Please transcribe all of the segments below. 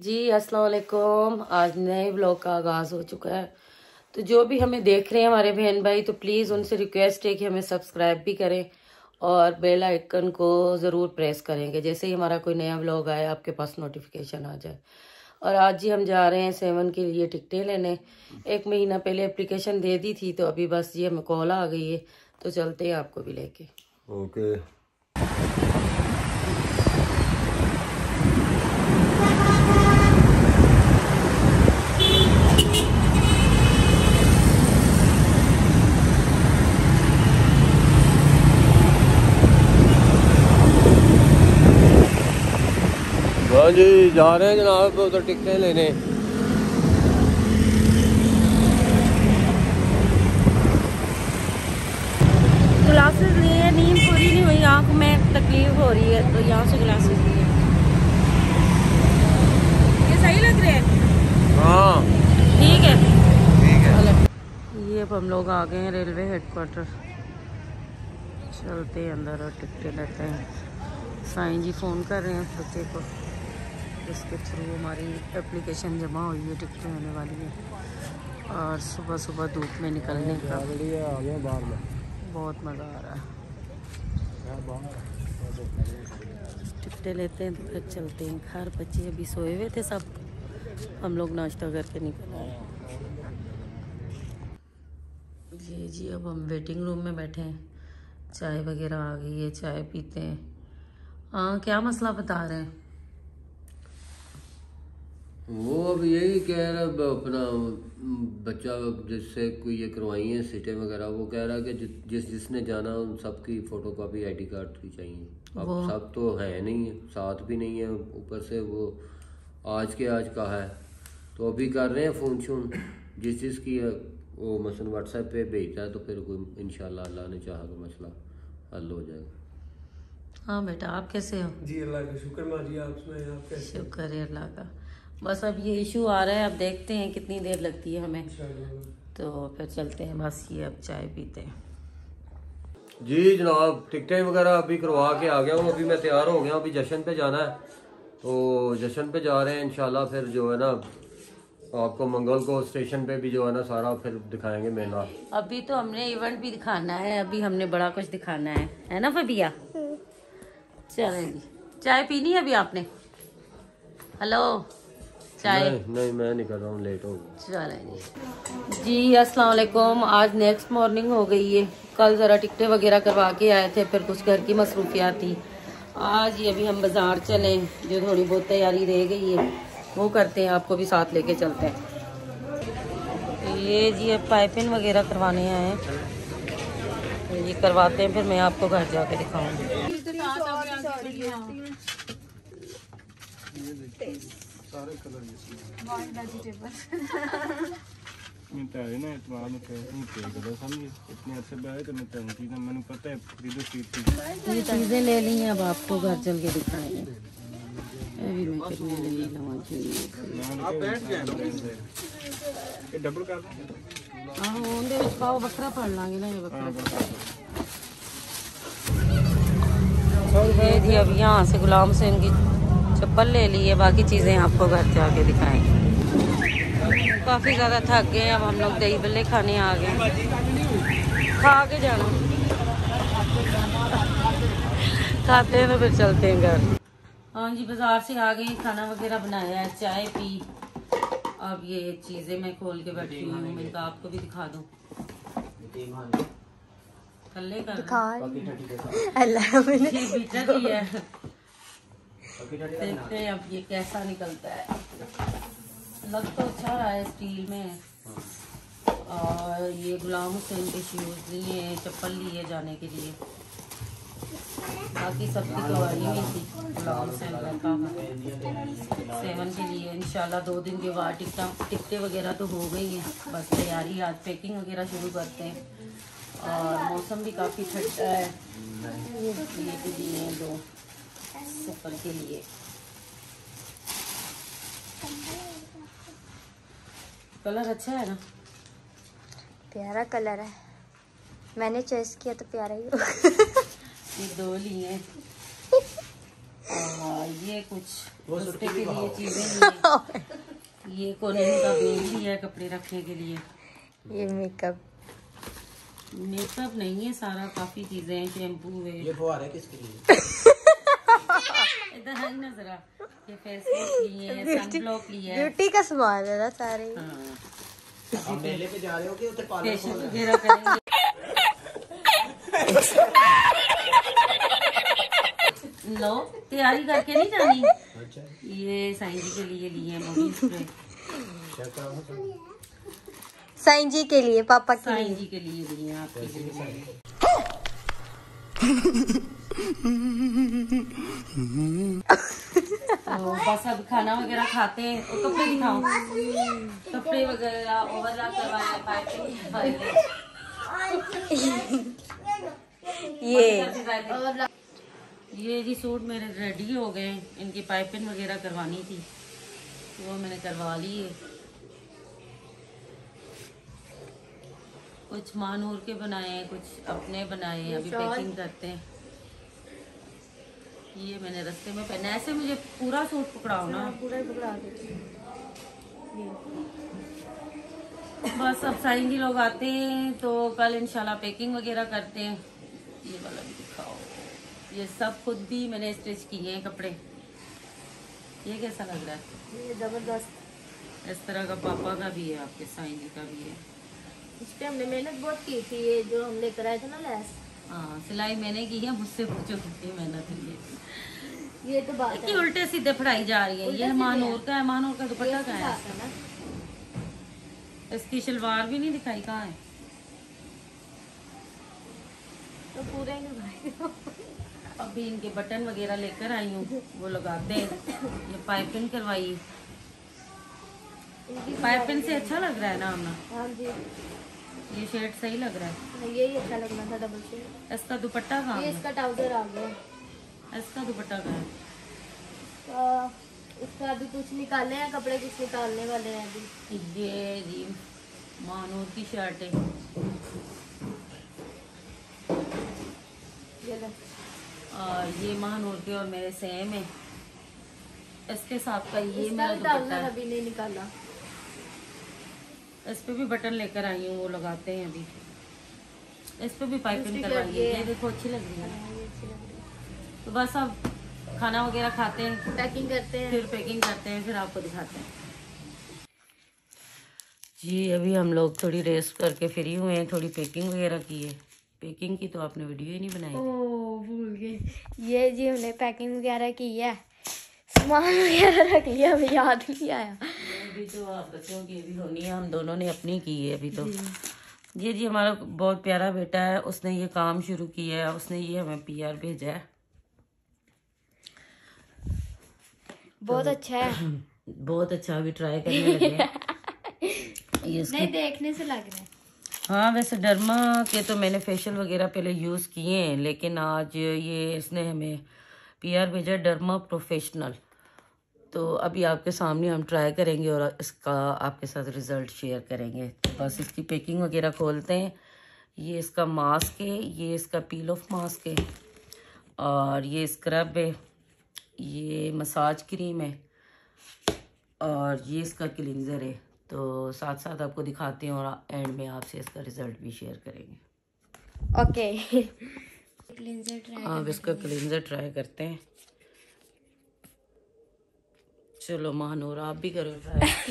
जी अस्सलाम वालेकुम। आज नए ब्लॉग का आगाज़ हो चुका है। तो जो भी हमें देख रहे हैं हमारे बहन भाई, तो प्लीज़ उनसे रिक्वेस्ट है कि हमें सब्सक्राइब भी करें और बेल आइकन को ज़रूर प्रेस करेंगे, जैसे ही हमारा कोई नया ब्लॉग आए आपके पास नोटिफिकेशन आ जाए। और आज जी हम जा रहे हैं 7 के लिए टिकटें लेने। 1 महीना पहले एप्लीकेशन दे दी थी, तो अभी बस ये हमें कॉल आ गई है, तो चलते हैं आपको भी लेके। ओके हाँ जी, जा रहे हैं जनाब उधर टिकटें लेने। ग्लासेस लिए, नींद पूरी नहीं हुई, आँख में तकलीफ हो रही है, तो यहाँ से ग्लासेस लिए। ये सही लग रहे हैं? हाँ ठीक है ठीक है। ये अब हम लोग आ गए हैं रेलवे हेडक्वार्टर। चलते हैं अंदर और टिकटें लेते हैं। साईं जी फ़ोन कर रहे हैं उस बच्चे को, इसके थ्रू हमारी एप्लीकेशन जमा हुई है, टिकटें आने वाली है। और सुबह सुबह धूप में निकलने का बहुत मज़ा आ रहा है। टिकटें लेते हैं तो फिर चलते हैं घर। बच्चे अभी सोए हुए थे सब, हम लोग नाश्ता करके निकल आए। जी अब हम वेटिंग रूम में बैठे हैं, चाय वगैरह आ गई है, चाय पीते हैं। हाँ, क्या मसला बता रहे हैं? वो अब यही कह रहा है अपना बच्चा जिससे कोई ये करवाई है सीटें वगैरह, वो कह रहा है कि जिसने जाना उन सबकी फ़ोटो कॉपी ID कार्ड की चाहिए। अब सब तो है नहीं है, साथ भी नहीं है, ऊपर से वो आज के आज का है, तो अभी कर रहे हैं फ़ोन शोन जिस की है, वो मसलन WhatsApp पे भेजता है, तो फिर कोई इंशाल्लाह अल्लाह ने चाहा तो मसला हल हो जाएगा। हाँ बेटा, आप कैसे हो? जी अल्लाह का शुक्र मारिए, आप सुनाएं, आप कैसे? शुक्र है अल्लाह का। बस अब ये इशू आ रहा है, अब देखते हैं कितनी देर लगती है हमें, तो फिर चलते हैं। बस ये अब चाय पीते हैं। जी जनाब, टिकटें वगैरह अभी करवा के आ गया हूँ, अभी मैं तैयार हो गया हूँ, अभी जश्न पे जाना है, तो जश्न पे जा रहे हैं इंशाल्लाह। फिर जो है ना आपको मंगल को स्टेशन पे भी जो है ना सारा फिर दिखाएंगे मेला। अभी तो हमने इवेंट भी दिखाना है, अभी हमने बड़ा कुछ दिखाना है ना फबिया? चलें जी। चाय पीनी है अभी आपने? हेलो, चाय? नहीं मैं नहीं कर रहा हूँ, लेट हो गया। चलें जी। अस्सलाम वालेकुम। आज नेक्स्ट मॉर्निंग हो गई है। कल ज़रा टिकटें वगैरह करवा के आए थे, फिर कुछ घर की मसरूफियात थी। आज ये अभी हम बाज़ार चले, जो थोड़ी बहुत तैयारी रह गई है वो करते हैं, आपको भी साथ लेके चलते हैं। ये जी अब पाइपिंग वगैरह करवाने आए हैं, तो ये करवाते हैं, फिर मैं आपको घर जाके दिखाऊंगी। सारे कलर ये चीज़ें ले ली हैं, अब आपको घर चल के दिखाएंगे। अभी मैं कितने ले लूँ बकरा पड़ लांगे ना, ये बकरा। ये जी अब यहाँ से गुलाम से इनकी चप्पल ले ली है, बाकी चीज़ें आपको घर जाके दिखाएंगे। काफ़ी ज़्यादा थक गए, अब हम लोग दही बल्ले खाने आ गए, खा के जाना, खाते हैं तो फिर चलते हैं घर। हाँ जी, बाज़ार से आ गई, खाना वगैरह बनाया है, चाय पी। अब ये चीज़ें मैं खोल के बैठी हुई हूँ, मैं तो आपको भी दिखा दूँ। कल्ले कर देखते हैं अब ये कैसा निकलता है। लग तो अच्छा रहा है, स्टील में। और ये गुलाम हुसैन के शूज़ लिए, चप्पल लिए जाने के लिए, बाकी सबकी तो आई हुई थी। गुलाम हुसैन का 7 के लिए इंशाल्लाह 2 दिन के बाद टिकटें वगैरह तो हो गई हैं, बस तैयारी, आज पैकिंग वगैरह शुरू करते हैं। और मौसम भी काफ़ी ठंडा है। ये भी दिए हैं 2 सफ़र के लिए। कलर अच्छा है ना? प्यारा कलर है, मैंने चॉइस किया तो प्यारा ही होगा। ये 2 लिए ये कुछ उसके के लिए चीजें ये कोलिन का बेल भी है कपड़े रखने के लिए। ये मेकअप नहीं है सारा, काफी चीजें हैं, शैम्पू है। ये फुहारे किसके लिए? इधर है ना जरा, ये फेस वॉश लिए है, सनब्लॉक लिया है, ब्यूटी का सामान है ना सारे। आप मेले पे जा रहे हो कि उधर पार्लर फेशियल वगैरह करेंगे। लो तैयारी करके नहीं जानी। अच्छा ये साईं जी के लिए लिए बॉडी स्प्रे, साईं जी के लिए, पापा के साईं लिए। जी के लिए लिए आपके लिए। तो बस अब खाना वगैरह खाते हैं और कपड़े दिखाओ, कपड़े वगैरह ओवरलैप करवाया, पाइपिंग करवाई। ये जी सूट मेरे रेडी हो गए, इनकी पाइपिंग वगैरह करवानी थी वो मैंने करवा ली है। कुछ मानूर के बनाए हैं, कुछ अपने बनाए हैं, अभी पैकिंग करते हैं। ये मैंने रास्ते में पहना, ऐसे मुझे पूरा सूट पकड़ाओ ना, पूरा ही पकड़ा देते। बस अब साईं जी लोग आते हैं तो कल इंशाल्लाह पैकिंग वगैरह करते हैं। ये वाला भी दिखाओ, ये सब खुद भी मैंने स्टिच किए हैं कपड़े। ये कैसा लग रहा है? ये जबरदस्त। इस तरह का पापा का भी है, आपके साईं जी का भी है। इस पे हमने मेहनत बहुत की थी, ये जो हम लेकर आए थे ना लैस। हाँ सिलाई मैंने की है, मुझसे पूछो कितनी मेहनत है। ये तो बात कि उल्टे सीधे फड़ाई जा रही है। ये मानूर का है, मानूर का दुपट्टा का है। है। इसकी शलवार भी नहीं दिखाई, कहाँ है? तो पूरे ही नहीं। अभी इनके बटन वगैरह लेकर आई हूँ, वो लगाते हैं। ये पाइपिंग करवाई, पाइपिंग से अच्छा लग रहा है ना हमने। हाँ जी, ये शेड सही लग रहा है। यही अच्छा लगना था डबल शेड। इसका दुपट्टा कहाँ ये है? इसका ट्राउजर आ गया। इसका दुपट्टा कहाँ है? इसका अभी कुछ निकालने हैं कपड़े, कुछ निकालने वाले हैं अभी। ये जी मानूर की शर्ट है। ये ले। और ये महानूर के और मेरे सेम है। इसके साथ का ये इसका मेरा भी दुपट्टा ट्राउजर है। अभी नहीं निकाला। इस पे भी बटन लेकर आई हूँ, वो लगाते हैं अभी। इस पे भी पाइपिंग दूसरी करवाई शर्ट है। ये ये है। देखो अच्छी लग रही है। हाँ, ये अच्छी लग रही है। तो बस अब खाना वगैरह खाते हैं, पैकिंग करते हैं। फिर पैकिंग करते हैं, फिर आपको दिखाते हैं। जी अभी हम लोग थोड़ी रेस्ट करके फ्री हुए हैं, थोड़ी पैकिंग वगैरह की है। पैकिंग की तो आपने वीडियो ही नहीं बनाई। ओह भूल गए। ये जी हमने पैकिंग वगैरह की है, सामान वगैरह रख लिया, अभी याद नहीं आया। अभी तो आप बच्चों की भी होनी है, हम दोनों ने अपनी की है अभी तो। ये जी हमारा बहुत प्यारा बेटा है, उसने ये काम शुरू किया है, उसने ये हमें PR भेजा है। बहुत अच्छा है। बहुत अच्छा, अभी ट्राई करने लगे हैं। ये इसके नहीं, देखने से लग रहा है। हाँ वैसे डर्मा के तो मैंने फेशियल वगैरह पहले यूज़ किए हैं, लेकिन आज ये इसने हमें PR भेजा, डर्मा प्रोफेशनल। तो अभी आपके सामने हम ट्राई करेंगे और इसका आपके साथ रिज़ल्ट शेयर करेंगे। तो बस इसकी पैकिंग वगैरह खोलते हैं। ये इसका मास्क है, ये इसका पील ऑफ मास्क है, और ये स्क्रब है, ये मसाज क्रीम है, और ये इसका क्लींजर है। तो साथ साथ आपको दिखाते हैं और एंड में आपसे इसका रिजल्ट भी शेयर करेंगे। ओके। Cleanser try. अब इसका क्लींजर ट्राई करते हैं। चलो महानूर आप भी करो ट्राई।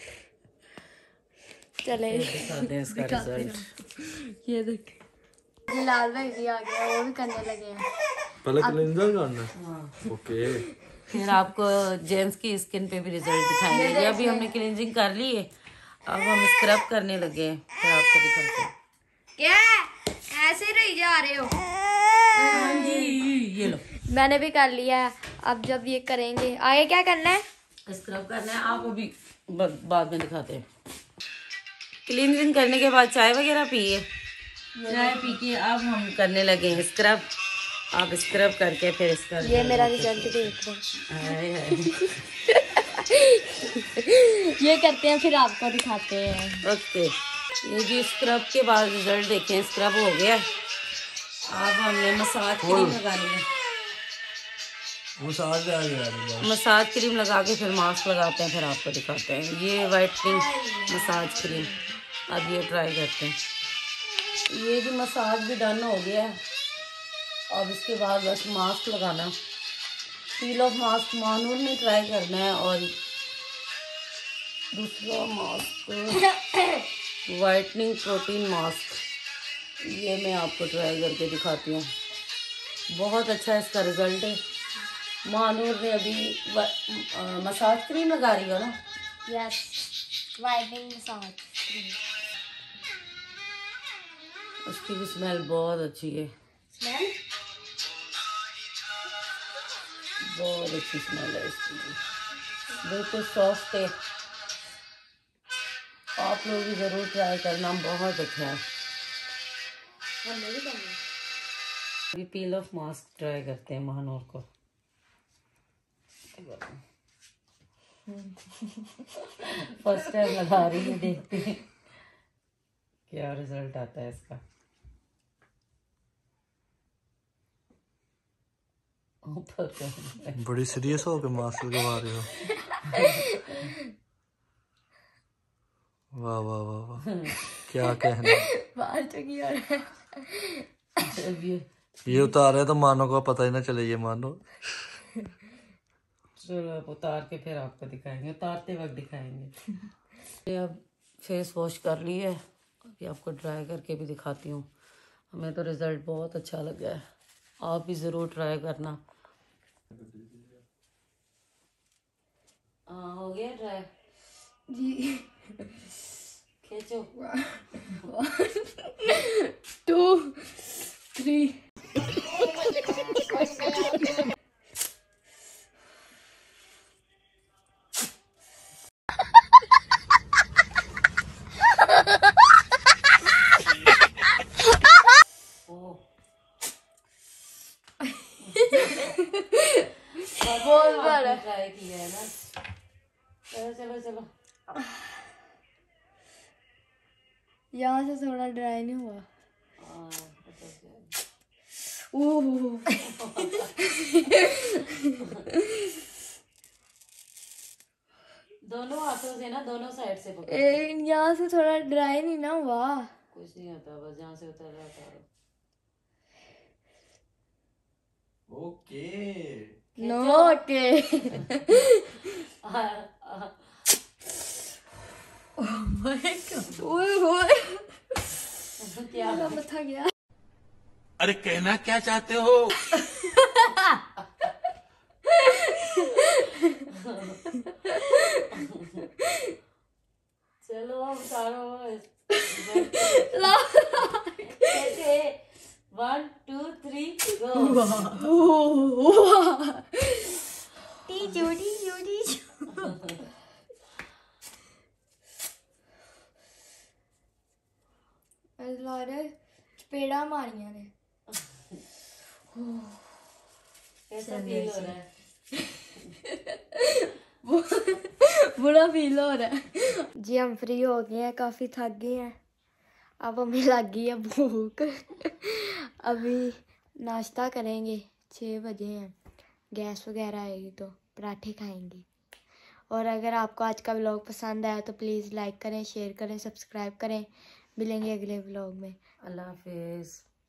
चले दिखाते हैं इसका रिजल्ट। ये देख, लाल भाई भी आ गया, वो भी करने लगे हैं। पहले क्लींजर करना। हाँ ओके। फिर आपको जेंट्स की स्किन पे भी रिजल्ट दिखाएंगे। ये अभी हमने क्लींजिंग कर ली है, अब हम स्क्रब करने लगे हैं, फिर आपको दिखाते हैं। क्या ऐसे ही रही जा रहे हो? हाँ जी ये लो, मैंने भी कर लिया है। अब जब ये करेंगे, आगे क्या करना है? स्क्रब करना है। आप अभी बाद में दिखाते हैं। क्लींजिंग करने के बाद चाय वगैरह पिए, चाय पी के अब हम करने लगे हैं स्क्रब। आप स्क्रब करके फिर इसका ये मेरा रिजल्ट देख लो। हाय हाय। ये करते हैं, फिर आपको दिखाते हैं। ओके, ये जी स्क्रब के बाद रिजल्ट देखें, स्क्रब हो गया। अब हमने मसाज क्रीम लगानी है। मसाज आ गया। मसाज क्रीम लगा के फिर मास्क लगाते हैं, फिर आपको दिखाते हैं। ये वाइटनिंग मसाज क्रीम, अब ये ट्राई करते हैं। ये भी मसाज भी डन हो गया है। अब इसके बाद बस मास्क लगाना, पील ऑफ मास्क मानूर ने ट्राई करना है। और दूसरा मास्क वाइटनिंग प्रोटीन मास्क, ये मैं आपको ट्राई करके दिखाती हूँ। बहुत अच्छा इसका रिजल्ट है। मानूर ने अभी मसाज क्रीम लगा रही हो ना? Yes, whitening massage. उसकी भी स्मेल बहुत अच्छी है। स्मेल बहुत अच्छी स्मेल है इसकी, बिल्कुल सॉफ्ट है। आप लोग भी ज़रूर ट्राई करना, बहुत अच्छा है। अभी पील ऑफ मास्क ट्राई करते हैं महानूर को। फर्स्ट टाइम लगा रही है, देखते हैं क्या रिजल्ट आता है इसका। बड़ी सीरियस हो के मास्क लगवा रहे हो। वाह वाह वाह वाह, क्या कहना। बाहर चुकी और ये उतारे तो मानो को पता ही ना चले। ये मानो चलो अब उतार के फिर आपको दिखाएंगे, उतारते वक्त दिखाएंगे। ये अब फेस वॉश कर ली है, अभी आपको ड्राई करके भी दिखाती हूँ। हमें तो रिज़ल्ट बहुत अच्छा लगा है, आप भी ज़रूर ट्राई करना। हाँ, हो गया ट्राई जी। खींचो। 1 2 3 बहुत बड़ा ट्राई किया है ना। चलो चलो चलो। यहाँ से थोड़ा ड्राई नहीं हुआ। दोनों हाथों से ना, दोनों साइड से पकड़ो। यहाँ से थोड़ा ड्राई नहीं ना हुआ। कुछ नहीं होता, बस जहाँ से उतर रहा उतारो। Okay no okay. क्या मथा गया। अरे कहना क्या चाहते हो? चलो अब उतारो। कैसे? 1 2 3 गो। टीचू टीचू टीचू। लारे चपेड़ा मारिया ने। कैसा फील हो रहा है? बुरा फील हो रहा है जी। हम फ्री हो गए हैं, काफ़ी थक गए हैं। अब हमें लग गई है भूख। अभी नाश्ता करेंगे, 6 बजे हैं। गैस वगैरह आएगी तो पराठे खाएंगे। और अगर आपको आज का व्लॉग पसंद आया तो प्लीज़ लाइक करें, शेयर करें, सब्सक्राइब करें। मिलेंगे अगले व्लॉग में। अल्लाह हाफिज़।